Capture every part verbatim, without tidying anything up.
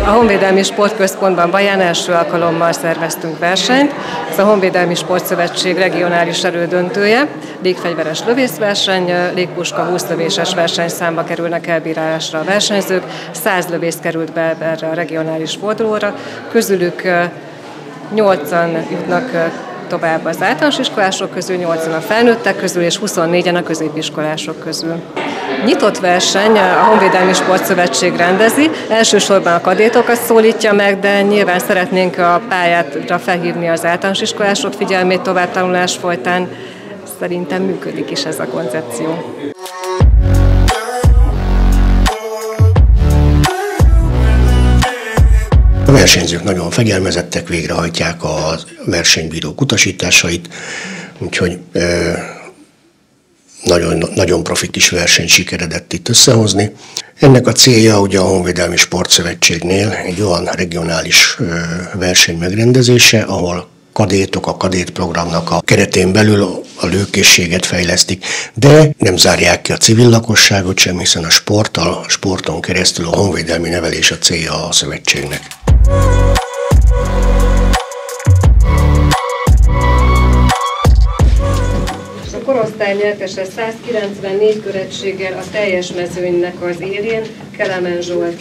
A Honvédelmi Sportközpontban Baján első alkalommal szerveztünk versenyt. Ez a Honvédelmi Sportszövetség regionális elődöntője. Légfegyveres lövészverseny, légpuska húszlövéses versenyszámba kerülnek elbírálásra a versenyzők. száz lövész került be erre a regionális fordulóra. Közülük nyolcan jutnak tovább az általános iskolások közül, nyolcan a felnőttek közül és huszonnégyen a középiskolások közül. Nyitott verseny a Honvédelmi Sportszövetség rendezi, elsősorban a kadétokat szólítja meg, de nyilván szeretnénk a pályára felhívni az általános iskolások figyelmét továbbtanulás folytán. Szerintem működik is ez a koncepció. A versenyzők nagyon fegyelmezettek, végrehajtják a versenybírók utasításait, úgyhogy nagyon, nagyon profi kis verseny sikeredett itt összehozni. Ennek a célja ugye a Honvédelmi Sportszövetségnél egy olyan regionális verseny megrendezése, ahol kadétok, a kadétprogramnak a keretén belül a lőkészséget fejlesztik, de nem zárják ki a civil lakosságot sem, hiszen a sporttal, a sporton keresztül a honvédelmi nevelés a célja a szövetségnek. A korosztály nyertese százkilencvennégy köretséggel a teljes mezőnynek az élén Kelemen Zsolt.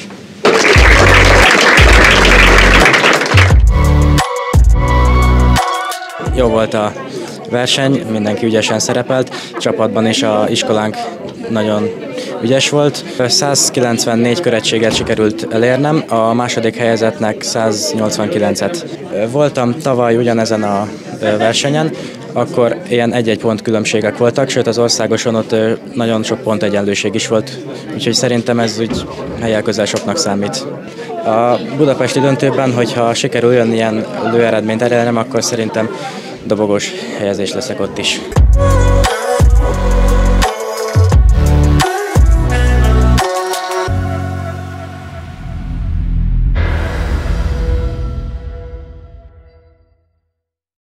Jó volt a verseny, mindenki ügyesen szerepelt, csapatban is a iskolánk nagyon ügyes volt. százkilencvennégy köretséget sikerült elérnem, a második helyezettnek száznyolcvankilencet. Voltam tavaly ugyanezen a versenyen, akkor ilyen egy-egy pont különbségek voltak, sőt az országoson ott nagyon sok pont egyenlőség is volt, úgyhogy szerintem ez úgy helyel közel soknak számít. A budapesti döntőben, hogyha sikerül olyan ilyen lőeredményt elérnem, akkor szerintem dobogós helyezés leszek ott is.